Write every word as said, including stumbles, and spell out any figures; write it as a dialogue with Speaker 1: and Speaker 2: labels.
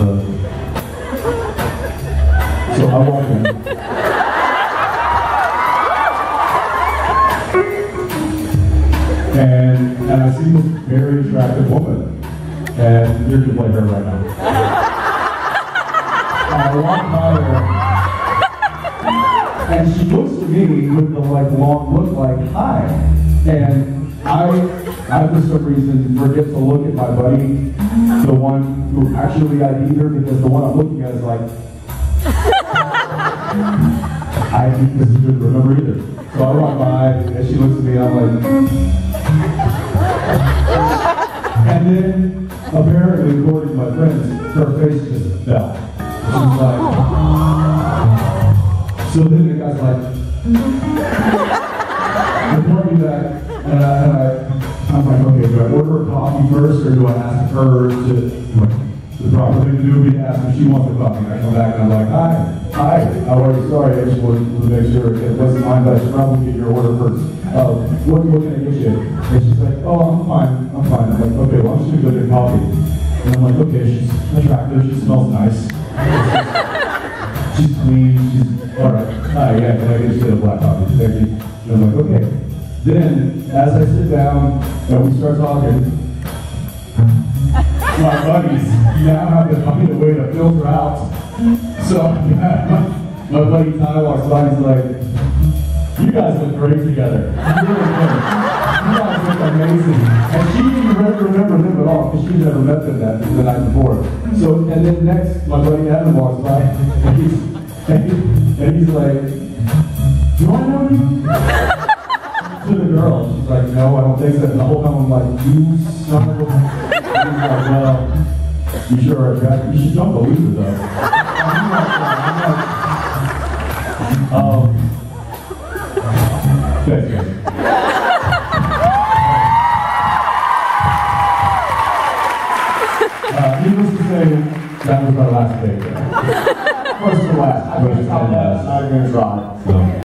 Speaker 1: So I walk in. And, and I see this very attractive woman. And you're gonna play her right now. I walk by her, and she looks at me with the like long look like, hi. And I, I for some reason forget to look at my buddy, the one who actually I D'd her, because the one I'm looking at is like, I this didn't remember either. So I walk by, and she looks at me, and I'm like, and then apparently, according to my friends, her face just fell. She's like, so then the guy's like, report me back, and, I, and I, I'm like, okay, do I order a coffee first, or do I ask her to, the proper thing to do would be to ask if she wants a coffee? And I come back and I'm like, hi, hi, how are you? Sorry, I just wanted to make sure it wasn't mine, but I should probably get your order first. Uh, what, what can I get you? And she's like, oh, I'm fine, I'm fine. I'm like, okay, well, I'm just gonna go get coffee. And I'm like, okay, she's attractive, she smells nice. She's clean, she's, all right. Hi, yeah, can I get you a black coffee? Thank you. And I'm like, okay. Then, as I sit down and we start talking, my buddies now have to find a way to filter out. So, my buddy Ty walks by and he's like, you guys look great together. You really do. You guys look amazing. And she didn't really remember them at all because she'd never met them that the night before. So, and then next, my buddy Adam walks by and he's, and, he, and he's like, do I know you? To the girl, she's like, no, I don't think so. And the whole time I'm like, you son of a... He's like, well, you sure are attractive. You don't believe it though. I'm not, I'm not, um, thanks, guys. Uh, needless to say, that was my last day. First to last. I was not even going to try. So.